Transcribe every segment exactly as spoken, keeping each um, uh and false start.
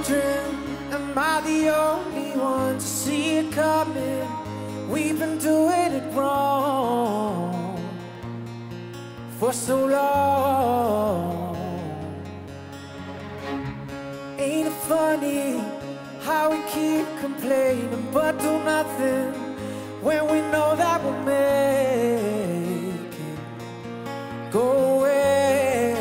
wondering, am I the only one to see it coming? We've been doing it wrong for so long. Ain't it funny how we keep complaining but do nothing when we know that we'll make it go away?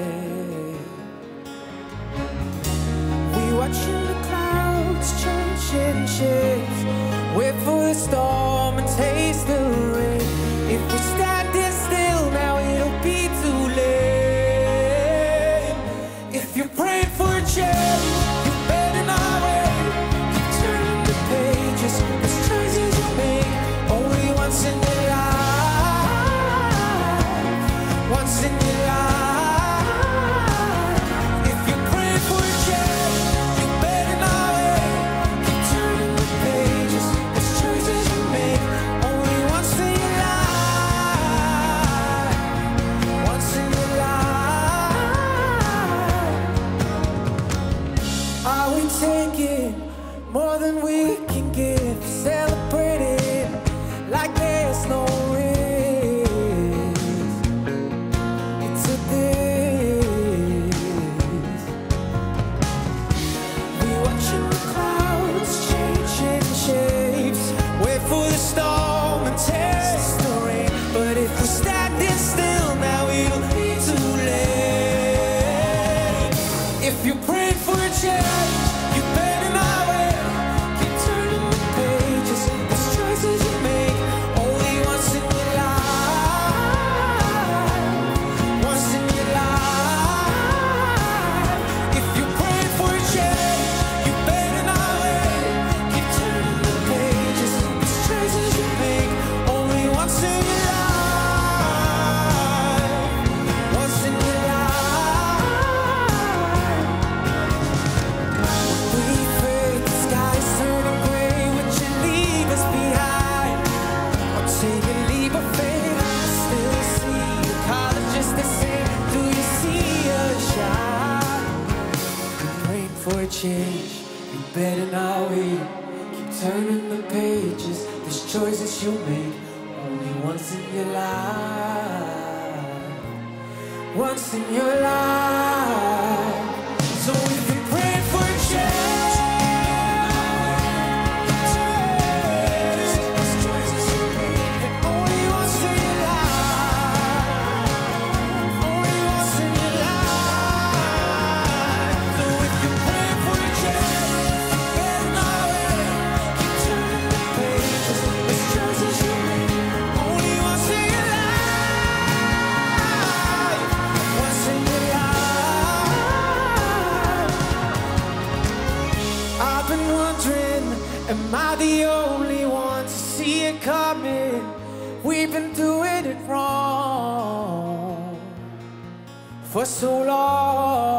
We watching the clouds changing shapes, wait for the storm and taste the rain. If we standing still now, it'll be too late. If you're praying for a change, you better not wait. Keep turning the pages, those choices you make only once in your life, once in your life. If you're praying for a change, you better not wait. Keep turning the pages, those choices you make only once in your life, once in your life. Are we taking more than we can give? Celebrating like there's no risk. It's a this. We watching the clouds changing shapes, wait for the storm and taste the rain. But if we're standing still now, it'll be too late. If you're praying for a change, you better not wait. Keep turning the pages, those choices you make only once in your life, once in your life. If you're praying for a change, you better not wait. Keep turning the pages, those choices you make only once in your life, once in your life. We fade, the sky's turning gray. Would you leave us behind, or take a leap of faith? I still see the colleges the same. Do you see us shine? You're praying for a change, you better not wait. Keep turning the pages, there's choices you make only once in your life, once in your life. So if you're praying for a change, those choices you make only once in your life, only once in your life. So if you're praying for a change, you better not wait. Keep turning the pages, those choices you make only once in your life, once in your life. I've been wondering, am I the only one to see it coming? We've been doing it wrong for so long.